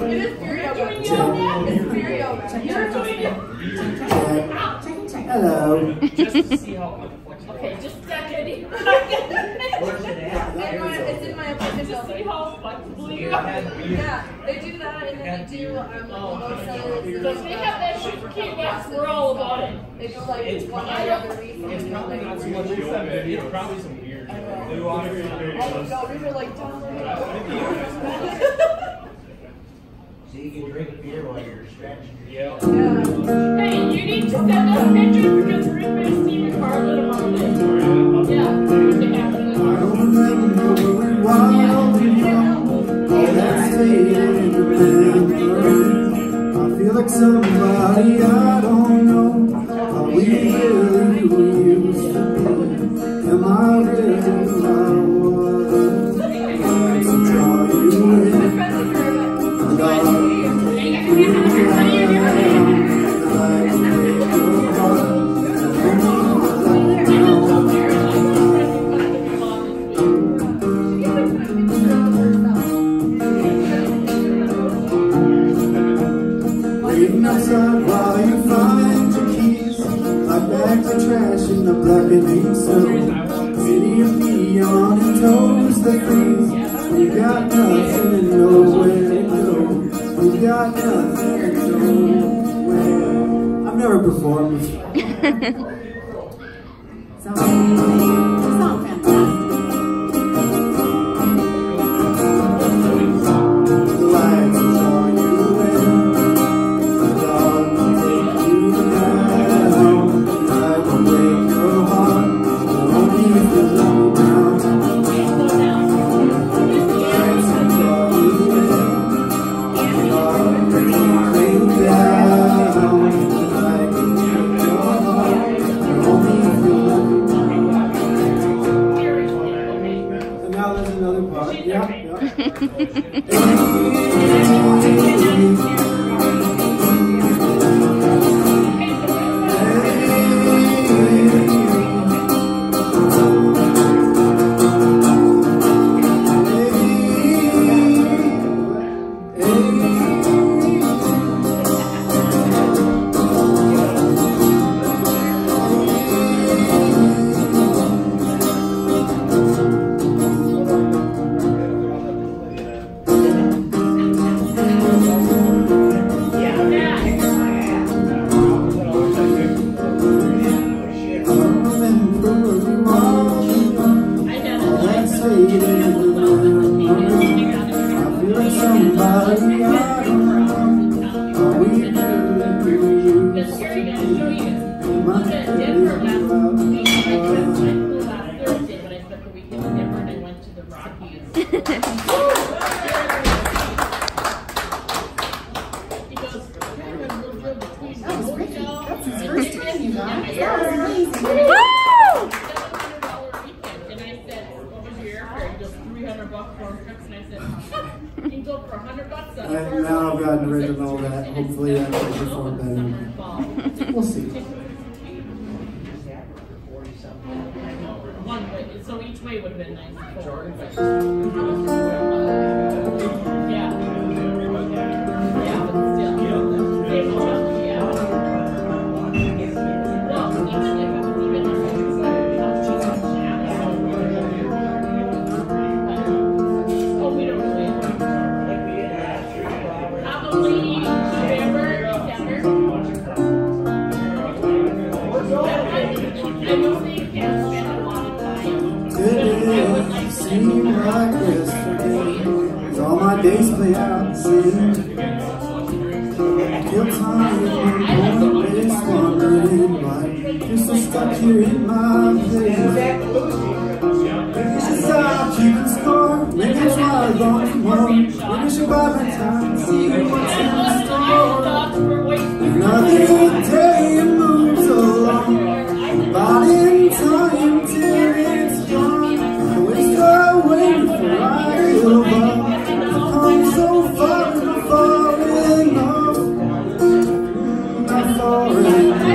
Hello. Just to see how flexible. Okay, just stand ready. It's in my apartment Just see how flexible you are. Yeah, they do that and then they do Because they have that shit for Kate West, we're all about it. They do like It's one probably, other reason. it's probably not so much it's probably some weird. Oh, these are like So you can drink beer while you're stretching. Yeah. Hey, you need to send us pictures because we're going to Steve and Carla tomorrow night. Yeah, they have to. I don't remember wild all that stayed in the memory. I feel like somebody I don't know. Are we really who we used to be? Am I really who I was? To draw you in, love. Outside while you find your keys, I back the trash in the blackening snow. City of neon and toes that freeze. We got nothing and nowhere to go. We got nothing and nowhere. I've never performed before. Sounds fantastic. The lights draw you in. Now I've gotten rid of all that. Hopefully I can perform better. We'll see. So each way would have been nice. All my days play out the same. Till time always wondering why you're so stuck here in my place. Maybe you should stop keeping score. Maybe that's why I long for more. Maybe you should buy my time and see what's in store. Another day moves along, biding time till it's gone. I wish I waited for I give up. I'm so far from falling off. I'm falling off.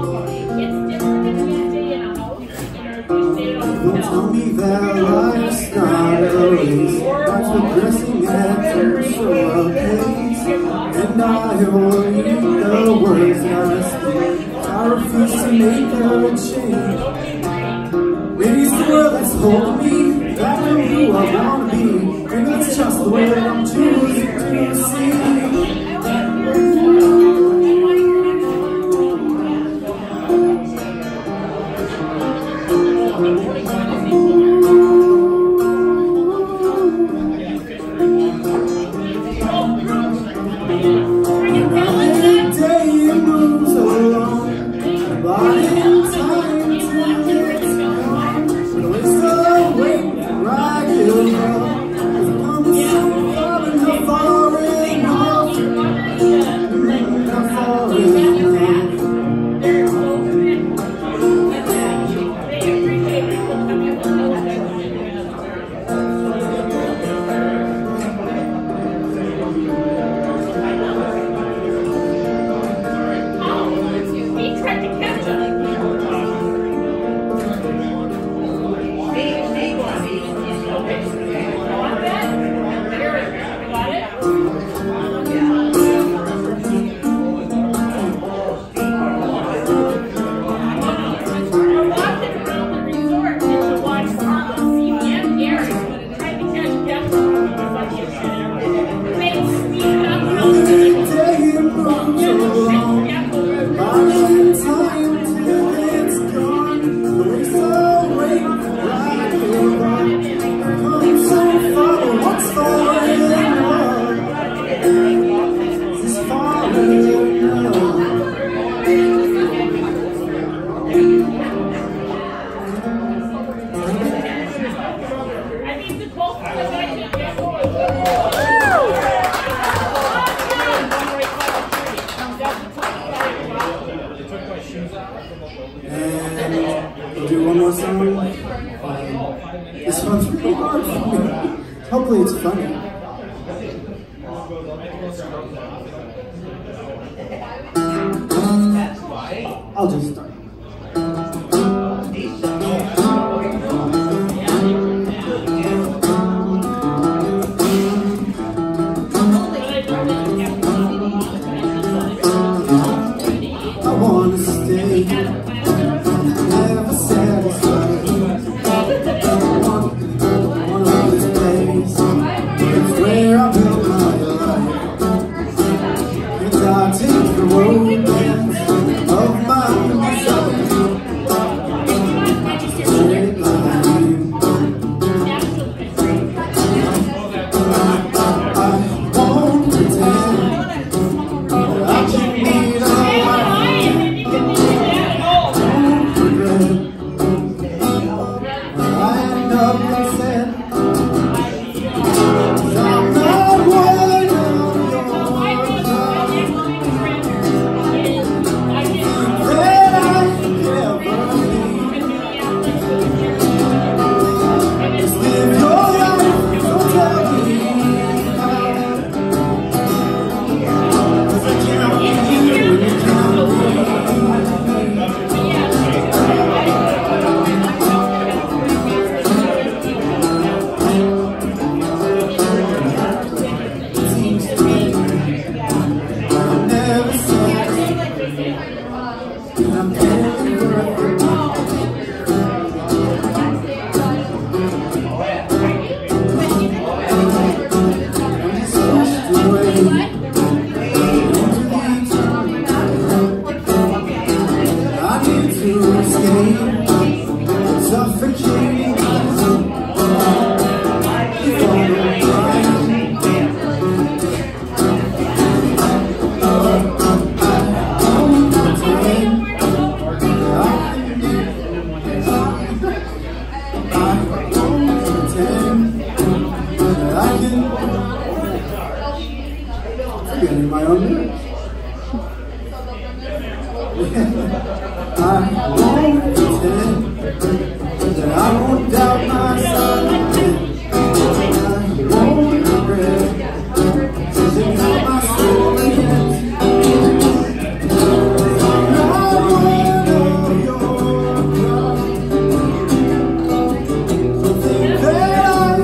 Don't tell me that life's not a race. That's progressing at too slow a pace. And I will read the words that I speak. I refuse to make a change. Maybe it's the world that's holding me back from who I wanna be. Maybe it's just the way that I'm choosing to see. And we'll do one more song. This one's really hard for me. Hopefully it's funny. I'll just start. I wanna stay, never satisfied. I wanna this place, it's where I built my life. And I take the road of my desire. Straight line. I won't pretend I can need a getting my own lyrics. I won't pretend that I won't doubt myself. I won't regret changing how my story ends. I'm not one of your crowd. Something that I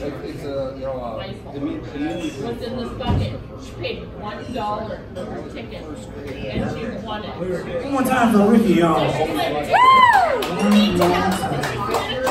It's a, you know, What's in this bucket? She paid $1 for her ticket, and she won it. One more time for Ricky, y'all. So she's like, woo! You need to have